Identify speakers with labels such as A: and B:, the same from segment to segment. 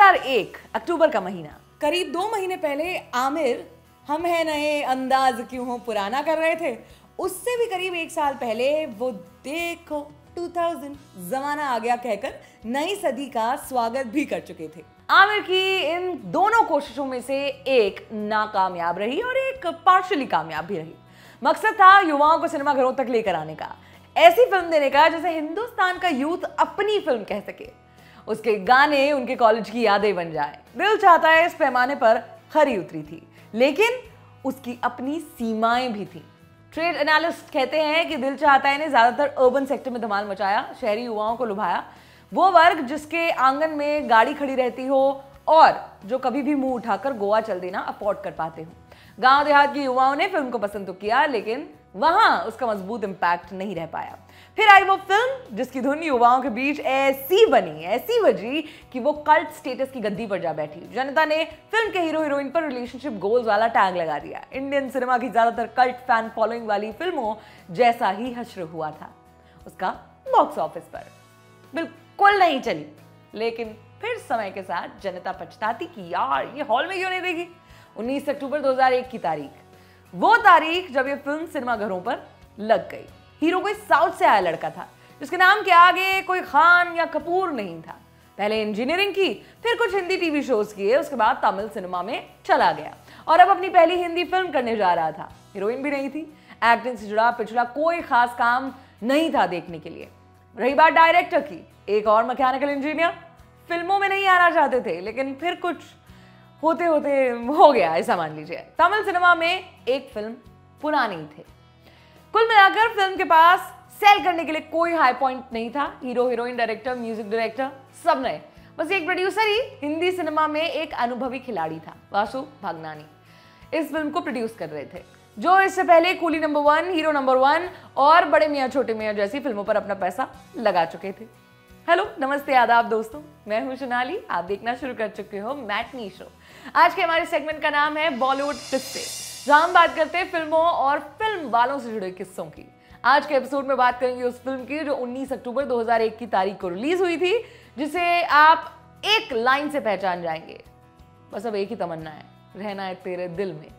A: 2001 अक्टूबर का महीना,
B: करीब 2 महीने पहले आमिर हम है नए अंदाज क्यों हो पुराना कर रहे थे। उससे भी करीब 1 साल पहले वो देखो 2000 जमाना आ गया कहकर नई सदी का स्वागत भी कर चुके थे।
A: आमिर की इन दोनों कोशिशों में से एक नाकामयाब रही और एक पार्शियली कामयाब भी रही। मकसद था युवाओं को सिनेमा घरों तक लेकर आने का, ऐसी फिल्म देने का जिसे हिंदुस्तान का यूथ अपनी फिल्म कह सके, उसके गाने उनके कॉलेज की यादें बन जाए। दिल चाहता है इस पैमाने पर खरी उतरी थी, लेकिन उसकी अपनी सीमाएं भी थी। ट्रेड एनालिस्ट कहते हैं कि दिल चाहता है ने ज्यादातर अर्बन सेक्टर में धमाल मचाया, शहरी युवाओं को लुभाया, वो वर्ग जिसके आंगन में गाड़ी खड़ी रहती हो और जो कभी भी मुंह उठाकर गोवा चल देना अफोर्ड कर पाते हो। गांव देहात के युवाओं ने फिल्म को पसंद तो किया, लेकिन वहां उसका मजबूत इंपैक्ट नहीं रह पाया। फिर आई वो फिल्म जिसकी धुन युवाओं के बीच ऐसी बनी, ऐसी बजी कि वो कल्ट स्टेटस की गद्दी पर जा बैठी। जनता ने फिल्म के हीरो हीरोइन पर रिलेशनशिप गोल्स वाला टैग लगा दिया। इंडियन सिनेमा की ज्यादातर कल्ट फैन फॉलोइंग वाली फिल्मों जैसा ही हश्र हुआ था उसका बॉक्स ऑफिस पर। बिल्कुल नहीं चली, लेकिन फिर समय के साथ जनता पछताती कि यार ये हॉल में क्यों नहीं देखी। 19 अक्टूबर 2001 की तारीख, वो तारीख जब ये फिल्म सिनेमा घरों पर लग गई। हीरो कोई साउथ से आया लड़का था जिसके नाम के आगे कोई खान या कपूर नहीं था। पहले इंजीनियरिंग की, फिर कुछ हिंदी टीवी शोज किए, उसके बाद तमिल सिनेमा में चला गया और अब अपनी पहली हिंदी फिल्म करने जा रहा था। हीरोइन भी नहीं थी, एक्टिंग से जुड़ा पिछड़ा कोई खास काम नहीं था देखने के लिए। रही बात डायरेक्टर की, एक और मैकेनिकल इंजीनियर फिल्मों में नहीं आना चाहते थे, लेकिन फिर कुछ होते होते हो गया, ऐसा मान लीजिए। तमिल सिनेमा में एक फिल्म पुरानी थी। कुल मिलाकर फिल्म के पास सेल करने के लिए कोई हाई पॉइंट नहीं था। Hero heroine, director, music director सब नए, बस एक प्रोड्यूसर ही हिंदी सिनेमा में एक अनुभवी खिलाड़ी था, वासु भागनानी। इस फिल्म को प्रोड्यूस कर रहे थे, जो इससे पहले कूली नंबर 1, हीरो नंबर 1 और बड़े मियां छोटे मियां जैसी फिल्मों पर अपना पैसा लगा चुके थे। हेलो, नमस्ते, आदाब दोस्तों, मैं हूं सोनाली। आप देखना शुरू कर चुके हो मैटनी शो। आज के हमारे सेगमेंट का नाम है बॉलीवुड किस्से, जहां हम बात करते हैं फिल्मों और फिल्म वालों से जुड़े किस्सों की। आज के एपिसोड में बात करेंगे उस फिल्म की जो 19 अक्टूबर 2001 की तारीख को रिलीज हुई थी, जिसे आप एक लाइन से पहचान जाएंगे, बस अब एक ही तमन्ना है, रहना है तेरे दिल में।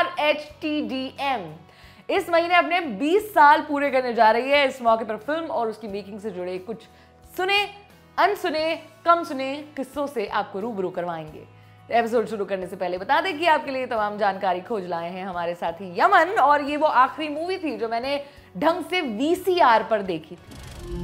A: RHTDM इस महीने अपने 20 साल पूरे करने जा रही है। इस मौके पर फिल्म और उसकी मेकिंग से जुड़े कुछ सुने, अनसुने, कम सुने किस्सों से आपको रूबरू करवाएंगे। एपिसोड शुरू करने से पहले बता दें कि आपके लिए तमाम जानकारी खोज लाए हैं हमारे साथी यमन, और ये वो आखिरी मूवी थी जो मैंने ढंग से VCR पर देखी थी।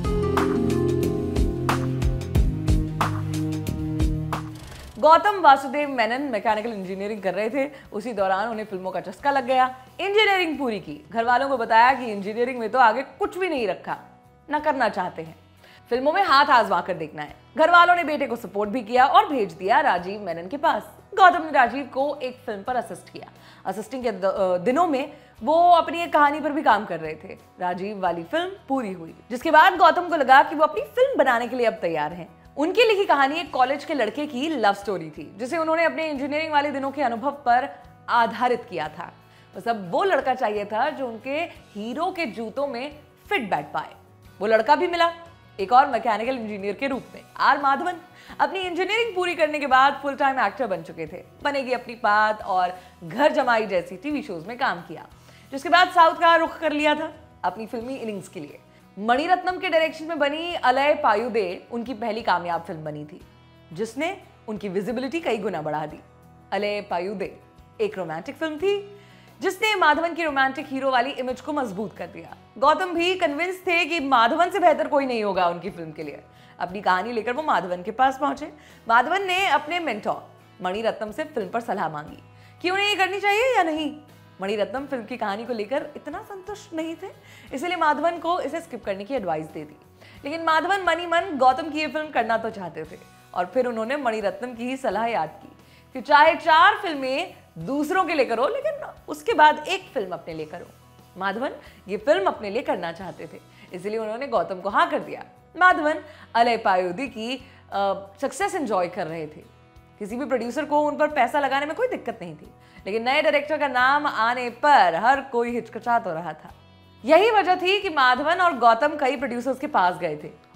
A: गौतम वासुदेव मेनन मैकेनिकल इंजीनियरिंग कर रहे थे। उसी दौरान उन्हें फिल्मों का चस्का लग गया। इंजीनियरिंग पूरी की, घर वालों को बताया कि इंजीनियरिंग में तो आगे कुछ भी नहीं रखा, ना करना चाहते हैं, फिल्मों में हाथ आजमा कर देखना है। घर वालों ने बेटे को सपोर्ट भी किया और भेज दिया राजीव मेनन के पास। गौतम ने राजीव को एक फिल्म पर असिस्ट किया। असिस्टिंग के दिनों में वो अपनी एक कहानी पर भी काम कर रहे थे। राजीव वाली फिल्म पूरी हुई, जिसके बाद गौतम को लगा कि वो अपनी फिल्म बनाने के लिए अब तैयार हैं। उनकी लिखी कहानी एक कॉलेज के लड़के की लव स्टोरी थी, जिसे उन्होंने अपने इंजीनियरिंग वाले दिनों के अनुभव पर आधारित किया था। बस अब वो लड़का चाहिए था जो उनके हीरो के जूतों में फिट बैठ पाए। वो लड़का भी मिला, एक और मैकेनिकल इंजीनियर के रूप में, आर माधवन। अपनी इंजीनियरिंग पूरी करने के बाद फुल टाइम एक्टर बन चुके थे। बनेगी अपनी बात और घर जमाई जैसी टीवी शोज में काम किया, जिसके बाद साउथ का रुख कर लिया था अपनी फिल्मी इनिंग्स के लिए। मणिरत्नम के डायरेक्शन में बनी अलय पायुदे उनकी पहली कामयाब फिल्म बनी थी, जिसने उनकी विजिबिलिटी कई गुना बढ़ा दी। अलय पायुदे एक रोमांटिक फिल्म थी जिसने माधवन की रोमांटिक हीरो वाली इमेज को मजबूत कर दिया। गौतम भी कन्विंस थे कि माधवन से बेहतर कोई नहीं होगा उनकी फिल्म के लिए। अपनी कहानी लेकर वो माधवन के पास पहुंचे। माधवन ने अपने मेंटोर मणिरत्नम से फिल्म पर सलाह मांगी कि उन्हें ये करनी चाहिए या नहीं। मणिरत्नम फिल्म की कहानी को लेकर इतना संतुष्ट नहीं थे, इसलिए माधवन को इसे स्किप करने की एडवाइस दे दी। लेकिन माधवन मनी मन गौतम की ये फिल्म करना तो चाहते थे, और फिर उन्होंने मणिरत्नम की ही सलाह याद की कि चाहे 4 फिल्में दूसरों के लिए करो, लेकिन उसके बाद एक फिल्म अपने लिए करो। माधवन ये फिल्म अपने लिए करना चाहते थे, इसलिए उन्होंने गौतम को हाँ कर दिया। माधवन अलय पायुदे की सक्सेस एंजॉय कर रहे थे। किसी भी प्रोड्यूसर को उन पर पैसा लगाने में कोई दिक्कत नहीं थी, लेकिन नए डायरेक्टर का नाम आने पर हर कोई हिचकिचा तो रहा था। यही वजह थी कि माधवन और गौतम कई प्रोड्यूसर्स के पास गए थे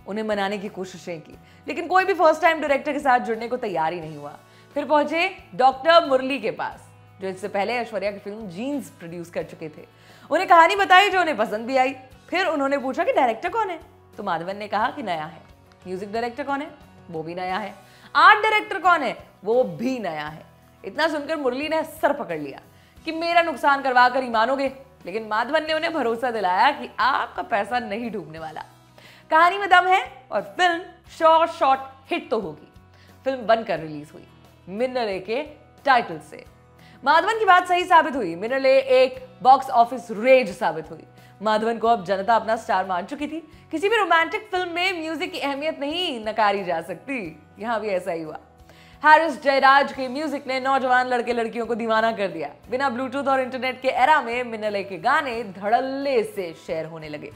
A: उन्हें मनाने की कोशिशें की, लेकिन कोई भी फर्स्ट टाइम डायरेक्टर के साथ जुड़ने को तैयार ही नहीं हुआ। फिर पहुंचे डॉक्टर मुरली के पास, जो इससे पहले ऐश्वर्या की फिल्म जीन्स प्रोड्यूस कर चुके थे। उन्हें कहानी बताई जो उन्हें पसंद भी आई। फिर उन्होंने पूछा कि डायरेक्टर कौन है, तो माधवन ने कहा कि नया है। म्यूजिक डायरेक्टर कौन है, वो भी नया है। आर्ट डायरेक्टर कौन है, वो भी नया है। इतना सुनकर मुरली ने सर पकड़ लिया कि मेरा नुकसान करवा कर ही मानोगे, लेकिन माधवन ने उन्हें भरोसा दिलाया कि आपका पैसा नहीं डूबने वाला, कहानी में दम है और फिल्म शॉर्ट हिट तो होगी। फिल्म बनकर रिलीज हुई मिन्नले के टाइटल से। माधवन की बात सही साबित हुई, मिन्नले एक बॉक्स ऑफिस रेज साबित हुई। माधवन को अब जनता अपना स्टार मान चुकी थी। किसी भी रोमांटिक फिल्म में म्यूजिक की अहमियत नहीं नकारी जा सकती, यहां भी ऐसा ही हुआ। हारिस जयराज के म्यूजिक ने नौजवान लड़के लड़कियों को दीवाना कर दिया। बिना ब्लूटूथ और इंटरनेट के एरा में मिन्नले के गाने धड़ल्ले से शेयर होने लगे।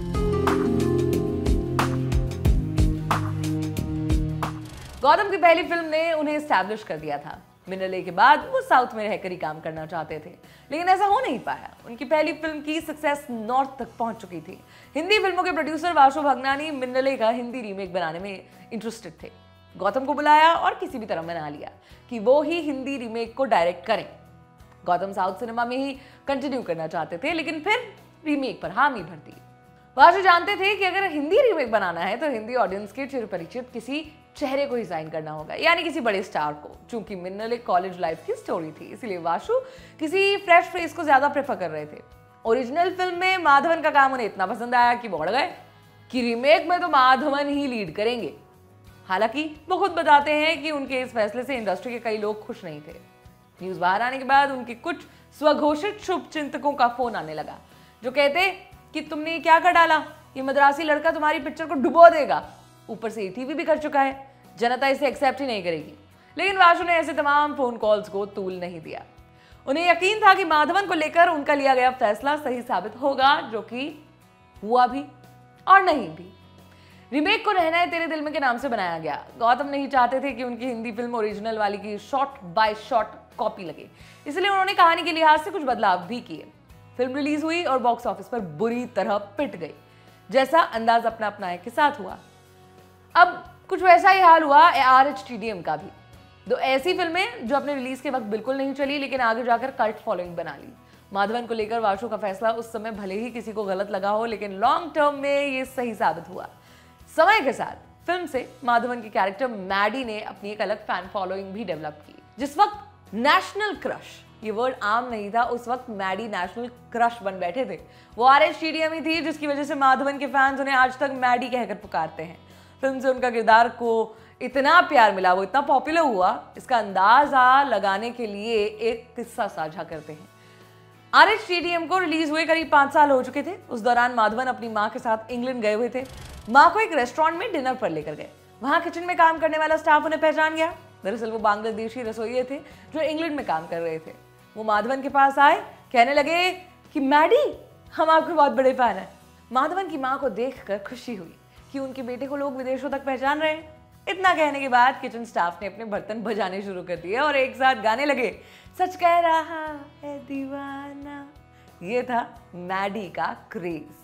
A: गौतम की पहली फिल्म ने उन्हें एस्टैब्लिश कर दिया था। मिन्नले के बाद वो साउथ में रहकर ही काम करना चाहते थे, लेकिन ऐसा हो नहीं पाया। उनकी पहली फिल्म की सक्सेस नॉर्थ तक पहुंच चुकी थी। हिंदी फिल्मों के प्रोड्यूसर वासु भगनानी मिन्नले का हिंदी रीमेक बनाने में इंटरेस्टेड थे। गौतम को बुलाया और किसी भी तरह मना लिया कि वो ही हिंदी रीमेक को डायरेक्ट करें। गौतम साउथ सिनेमा में ही कंटिन्यू करना चाहते थे, लेकिन फिर रीमेक पर हामी भर दी। वासु जानते थे कि अगर हिंदी रीमेक बनाना है तो हिंदी ऑडियंस के चिरपरिचित किसी चेहरे को ही साइन करना होगा, यानी किसी बड़े स्टार को। चूंकि मिन्नले कॉलेज लाइफ की स्टोरी थी, इसलिए वासु किसी फ्रेश फेस को ज्यादा प्रेफर कर रहे थे। ओरिजिनल फिल्म में माधवन का काम उन्हें इतना पसंद आया कि बढ़ गए कि रीमेक में तो माधवन ही लीड करेंगे। हालांकि वो खुद बताते हैं कि उनके इस फैसले से इंडस्ट्री के कई लोग खुश नहीं थे। न्यूज बाहर आने के बाद उनके कुछ स्वघोषित शुभचिंतकों का फोन आने लगा, जो कहते कि तुमने क्या कर डाला, ये मद्रासी लड़का तुम्हारी पिक्चर को डुबो देगा, ऊपर से टीवी भी कर चुका है, जनता इसे एक्सेप्ट ही नहीं करेगी। लेकिन वासु ने ऐसे तमाम फोन कॉल्स को तूल नहीं दिया। उन्हें यकीन था कि माधवन को लेकर उनका लिया गया फैसला सही साबित होगा, जो कि हुआ भी और नहीं भी। रीमेक को रहना है तेरे दिल में के नाम से बनाया गया। गौतम नहीं चाहते थे कि उनकी हिंदी फिल्म ओरिजिनल वाली की शॉट बाय शॉट कॉपी लगे, इसलिए उन्होंने कहानी के लिहाज से कुछ बदलाव भी किए। फिल्म रिलीज हुई और बॉक्स ऑफिस पर बुरी तरह पिट गई, जैसा अंदाज अपना अपनाए के साथ हुआ। अब कुछ वैसा ही हाल हुआ RHTDM का भी। दो ऐसी फिल्में जो अपने रिलीज के वक्त बिल्कुल नहीं चली, लेकिन आगे जाकर कल्ट फॉलोइंग बना ली। माधवन को लेकर वासु का फैसला उस समय भले ही किसी को गलत लगा हो, लेकिन लॉन्ग टर्म में ये सही साबित हुआ। समय के साथ फिल्म से माधवन के कैरेक्टर मैडी ने अपनी एक अलग फैन फॉलोइंग भी डेवलप की। जिस वक्त नेशनल क्रश ये वर्ड आम नहीं था, उस वक्त मैडी नेशनल क्रश बन बैठे थे। वो RHTDM ही थी जिसकी वजह से माधवन के फैंस उन्हें आज तक मैडी कहकर पुकारते हैं। फिल्म से उनका किरदार को इतना प्यार मिला, वो इतना पॉपुलर हुआ, इसका अंदाजा लगाने के लिए एक किस्सा साझा करते हैं। RHTDM को रिलीज हुए करीब 5 साल हो चुके थे। उस दौरान माधवन अपनी माँ के साथ इंग्लैंड गए हुए थे। माँ को एक रेस्टोरेंट में डिनर पर लेकर गए। वहां किचन में काम करने वाला स्टाफ उन्हें पहचान गया। दरअसल वो बांग्लादेशी रसोइये थे जो इंग्लैंड में काम कर रहे थे। वो माधवन के पास आए, कहने लगे कि मैडी, हम आपके बहुत बड़े फैन हैं। माधवन की माँ को देखकर खुशी हुई कि उनके बेटे को लोग विदेशों तक पहचान रहे हैं। इतना कहने के बाद किचन स्टाफ ने अपने बर्तन बजाने शुरू कर दिए और एक साथ गाने लगे, सच कह रहा है दीवाना। ये था मैडी का क्रेज।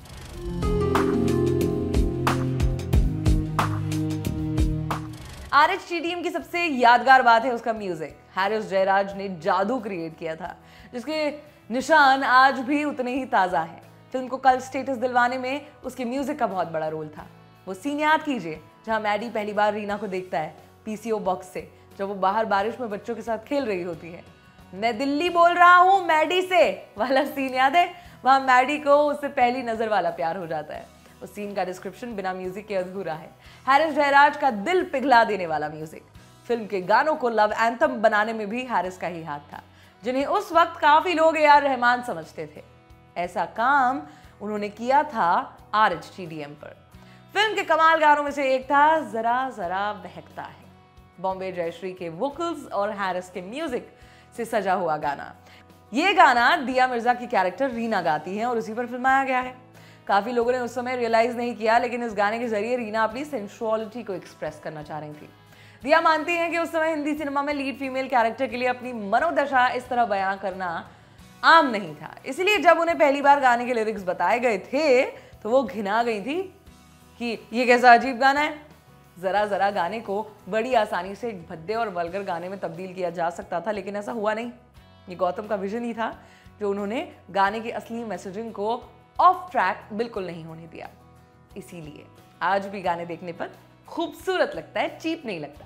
A: RHTDM की सबसे यादगार बात है उसका म्यूजिक। हारिस जयराज ने जादू क्रिएट किया था, जिसके निशान आज भी उतने ही ताज़ा हैं। फिल्म को कल्ट स्टेटस दिलवाने में उसके म्यूजिक का बहुत बड़ा रोल था। वो सीन याद कीजिए जहां मैडी पहली बार रीना को देखता है PCO बॉक्स से, जब वो बाहर बारिश में बच्चों के साथ खेल रही होती है। मैं दिल्ली बोल रहा हूँ मैडी से वाला सीन याद है? वहां मैडी को उससे पहली नजर वाला प्यार हो जाता है। उस सीन का डिस्क्रिप्शन बिना म्यूजिक के अधूरा है। हारिस जयराज का दिल पिघला देने वाला म्यूजिक। फिल्म के गानों को लव एंथम बनाने में भी हारिस का ही हाथ था, जिन्हें उस वक्त काफी लोग AR रहमान समझते थे। ऐसा काम उन्होंने किया था RHTDM पर। फिल्म के कमाल गानों में से एक था जरा जरा बहकता है। बॉम्बे जयश्री के वोकल्स और हारिस के म्यूजिक से सजा हुआ गाना। ये गाना दिया मिर्जा की कैरेक्टर रीना गाती है और उसी पर फिल्माया गया है। काफी लोगों ने उस समय रियलाइज नहीं किया, लेकिन इस गाने के जरिए रीना अपनी सेंसुअलिटी को एक्सप्रेस करना चाह रही थी। दिया मानती हैं कि उस समय हिंदी सिनेमा में लीड फीमेल कैरेक्टर के लिए अपनी मनोदशा इस तरह बयां करना आम नहीं था। इसलिए जब उन्हें पहली बार गाने के लिरिक्स बताए गए थे तो वो घिना गई थी कि ये कैसा अजीब गाना है। जरा जरा गाने को बड़ी आसानी से एक भद्दे और वल्गर गाने में तब्दील किया जा सकता था, लेकिन ऐसा हुआ नहीं। ये गौतम का विजन ही था जो उन्होंने गाने की असली मैसेजिंग को ऑफ ट्रैक बिल्कुल नहीं होने दिया। इसीलिए आज भी गाने देखने पर खूबसूरत लगता है, चीप नहीं लगता।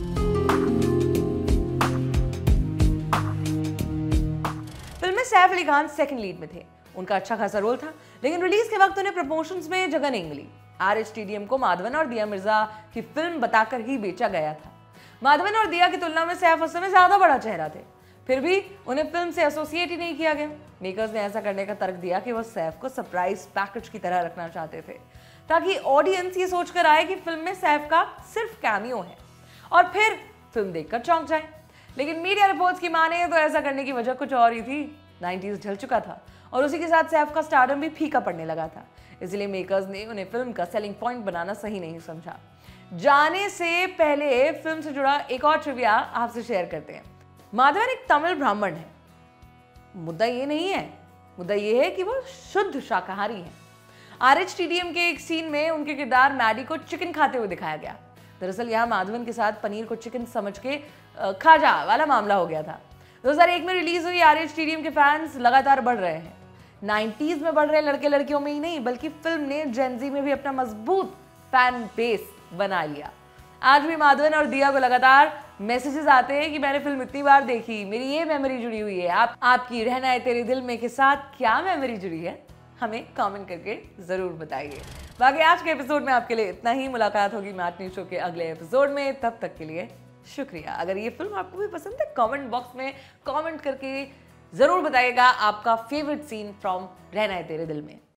A: फिल्म में सैफ अली खान सेकंड लीड में थे। उनका अच्छा खासा रोल था, लेकिन रिलीज के वक्त उन्हें प्रमोशंस में जगह नहीं मिली। RH को माधवन और दिया मिर्जा की फिल्म बताकर ही बेचा गया था। माधवन और दिया की तुलना में सैफ उस समय ज्यादा बड़ा चेहरा थे, फिर भी उन्हें फिल्म से एसोसिएट ही नहीं किया गया। मेकर्स ने ऐसा करने का तर्क दिया कि वो सैफ को सरप्राइज पैकेज की तरह रखना चाहते थे, ताकि ऑडियंस ये सोचकर आए कि फिल्म में सैफ का सिर्फ कैमियो है और फिर फिल्म देखकर चौंक जाए। लेकिन मीडिया रिपोर्ट्स की माने तो ऐसा करने की वजह कुछ और ही थी। 90s ढल चुका था और उसी के साथ सैफ का स्टारडम भी फीका पड़ने लगा था, इसलिए मेकर्स ने उन्हें फिल्म का सेलिंग पॉइंट बनाना सही नहीं समझा। जाने से पहले फिल्म से जुड़ा एक और ट्रिविया आपसे शेयर करते हैं। माधवन एक तमिल ब्राह्मण है। मुद्दा ये नहीं है, मुद्दा ये है कि वो शुद्ध शाकाहारी है। RH के एक सीन में उनके किरदार मैडी को चिकन खाते हुए दिखाया गया। दरअसल यहाँ माधवन के साथ पनीर को चिकन समझ के खा जा वाला मामला हो गया था। 2001 में रिलीज हुई RH के फैंस लगातार बढ़ रहे हैं। 90s में बढ़ रहे लड़के लड़कियों में ही नहीं, बल्कि फिल्म ने जेनजी में भी अपना मजबूत फैन बेस बना लिया। आज भी माधवन और दिया को लगातार मैसेजेस आते हैं कि मैंने फिल्म इतनी बार देखी, मेरी ये मेमोरी जुड़ी हुई है। आपकी रहना है तेरे दिल में के साथ क्या मेमोरी जुड़ी है, हमें कमेंट करके जरूर बताइए। बाकी आज के एपिसोड में आपके लिए इतना ही। मुलाकात होगी मैटनी शो के अगले एपिसोड में, तब तक के लिए शुक्रिया। अगर ये फिल्म आपको भी पसंद है, कमेंट बॉक्स में कमेंट करके जरूर बताइएगा आपका फेवरेट सीन फ्रॉम रहना है तेरे दिल में।